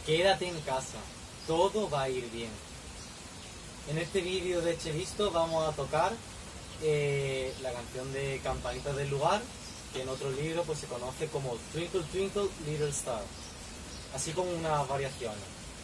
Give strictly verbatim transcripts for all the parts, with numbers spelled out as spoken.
quédate en casa, todo va a ir bien. En este vídeo de Chevisto vamos a tocar eh, la canción de Campanitas del Lugar, que en otro libro pues se conoce como Twinkle Twinkle Little Star, así como unas variaciones.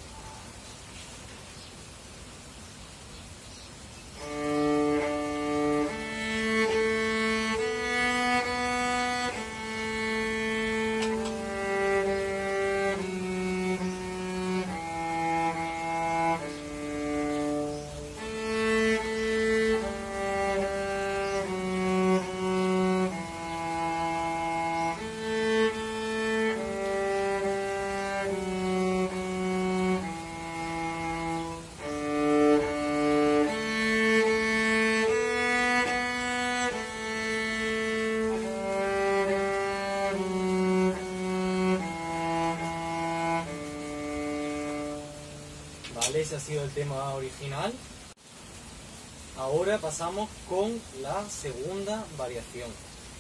Vale, ese ha sido el tema original. Ahora pasamos con la segunda variación.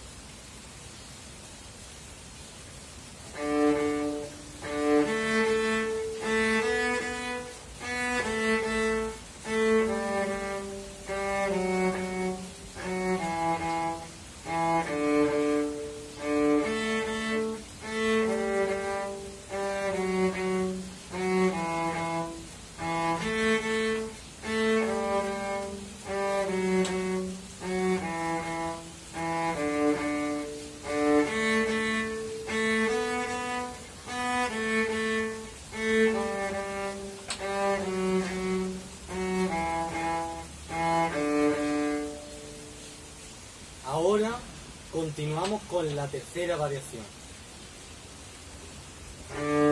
Ahora continuamos con la tercera variación.